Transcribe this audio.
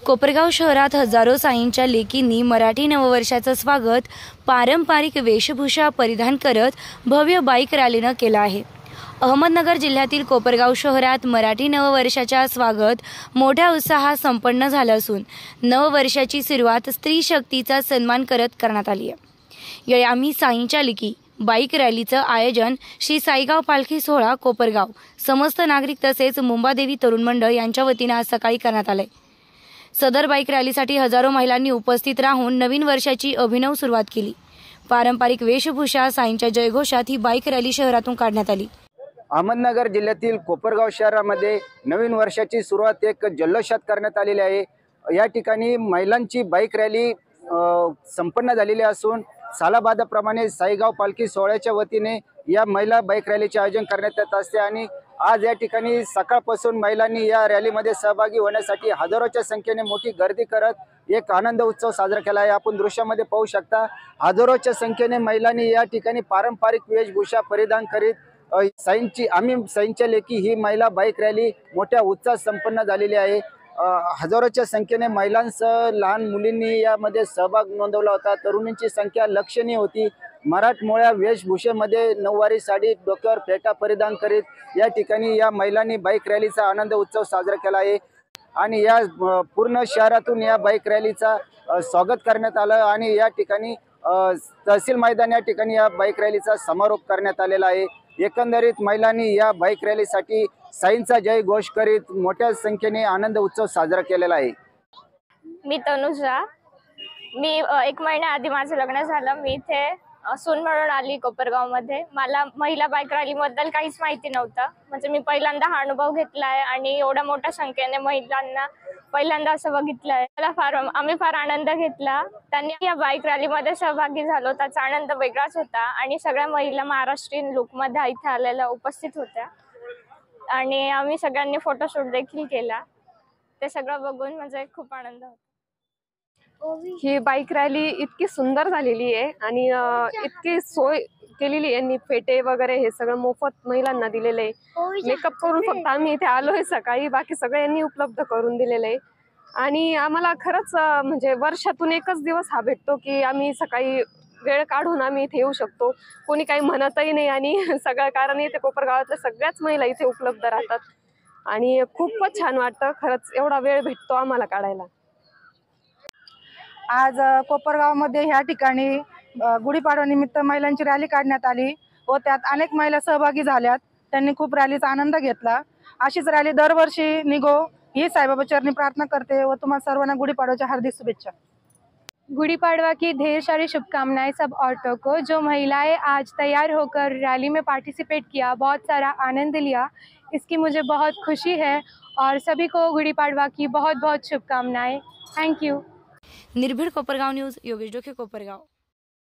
कोपरगाव शहरात हजारो साईंच्या लेकींनी मराठी नववर्षाचं स्वागत पारंपरिक वेशभूषा परिधान करत भव्य बाईक रॅलीनं केलं आहे। अहमदनगर जिल्ह्यातील कोपरगाव शहरात मराठी नववर्षाच्या स्वागत मोठ्या उत्साहात संपन्न झालं असून नववर्षाची सुरुवात स्त्री शक्तीचा सन्मान करत करण्यात आली आहे। यावेळी आम्ही साईंच्या लेकी बाईक रॅलीचं आयोजन श्री साईगाव पालखी सोहळा कोपरगाव समस्त नागरिक तसेच मुंबादेवी तरुण मंडळ यांच्या वतीने आज सकाळी करण्यात आले। सदर बाईक रॅलीसाठी हजारो महिलांनी उपस्थित राहून नवीन वर्षाची अभिनव सुरुवात केली। पारंपरिक वेशभूषा साईंच्या जयघोषात ही बाईक रॅली शहरातून काढण्यात आली। अहमदनगर जिल्ह्यातील कोपरगाव शहरामध्ये नवीन वर्षाची सुरुवात एक जल्लोषात करण्यात आलेली आहे। या ठिकाणी महिलांची बाईक रॅली संपन्न झालेली असून सालाबादाप्रमाणे साईगाव पालखी सोहळ्याच्या वतीने या महिला बाईक रॅलीचे आयोजन करण्यात येत असते आणि आज या ठिकाणी सकाळपासून महिलांनी या रॅलीमध्ये सहभागी होण्यासाठी हजारोच्या संख्येने मोठी गर्दी करत एक आनंद उत्सव साजरा केला आहे। आपण दृश्यामध्ये पाहू शकता हजारोच्या संख्येने महिलांनी या ठिकाणी पारंपरिक वेशभूषा परिधान करीत साईंच्या लेकी ही महिला बाईक रॅली मोठ्या उत्साहात संपन्न झालेली आहे। हजारोच्या संख्येने महिलांसह लहान मुलींनी यामध्ये सहभाग नोंदवला होता। तरुणींची संख्या लक्षणीय होती। मराठमोळ्या वेशभूषेमध्ये नऊवारी साडी डोक्यावर फेटा परिधान करीत या ठिकाणी या महिलांनी बाईक रॅलीचा आनंद उत्सव साजरा केला आहे आणि या पूर्ण शहरातून या बाईक रॅलीचा स्वागत करण्यात आलं आणि या ठिकाणी तहसील मैदान या ठिकाणी या बाईक रॅलीचा समारोप करण्यात आलेला आहे। एकंदरीत महिलांनी या बाईक रॅलीसाठी साईंचा जय घोष करीत मोठ्या संख्येने आनंद उत्सव साजरा केलेला आहे। मी तनुजा, मी 1 महिन्याआधी माझं लग्न झालं। मी इथे सून म्हणून आली कोपरगावमध्ये। मला महिला बाईक रॅलीबद्दल काहीच माहिती नव्हतं, म्हणजे मी पहिल्यांदा हा अनुभव घेतला आहे आणि एवढ्या मोठ्या संख्येने महिलांना पहिल्यांदा असं बघितलं आहे। आम्ही फार आनंद घेतला। त्यांनी या बाईक रॅलीमध्ये सहभागी झालो त्याचा आनंद वेगळाच होता आणि सगळ्या महिला महाराष्ट्रीयन लुकमध्ये इथे आलेल्या उपस्थित होत्या आणि आम्ही सगळ्यांनी फोटोशूट देखील केला। ते सगळं बघून म्हणजे खूप आनंद होता। ही बाईक रॅली इतकी सुंदर झालेली आहे आणि इतकी सोय केलेली आहे। यांनी फेटे वगैरे हे सगळं मोफत महिलांना दिलेलं आहे। मेकअप करून फक्त आम्ही इथे आलोय सकाळी, बाकी सगळं यांनी उपलब्ध करून दिलेलं आहे आणि आम्हाला खरंच म्हणजे वर्षातून एकच दिवस हा भेटतो की आम्ही सकाळी वेळ काढून आम्ही इथे येऊ शकतो। कोणी काही म्हणतही नाही आणि सगळं कारण इथे कोपरगावातल्या सगळ्याच महिला इथे उपलब्ध राहतात आणि खूपच छान वाटतं। खरंच एवढा वेळ भेटतो आम्हाला काढायला। आज कोपरगावमध्ये ह्या ठिकाणी गुढीपाडव्यानिमित्त महिलांची रॅली काढण्यात आली व त्यात अनेक महिला सहभागी झाल्यात। त्यांनी खूप रॅलीचा आनंद घेतला। अशीच रॅली दरवर्षी निघो ही साईबाबा चरणी प्रार्थना करते व तुम्हाला सर्वांना गुढीपाडव्याच्या हार्दिक शुभेच्छा। गुड़ी पड़वा की ढेर सारी शुभकामनाएं सब औरतों को। जो महिलाएं आज तैयार होकर रैली में पार्टिसिपेट किया, बहुत सारा आनंद लिया, इसकी मुझे बहुत खुशी है और सभी को गुड़ी पड़वा की बहुत बहुत शुभकामनाएं। Thank you. निर्भीड कोपरगाव न्यूज, योगेश डोके, कोपरगाव।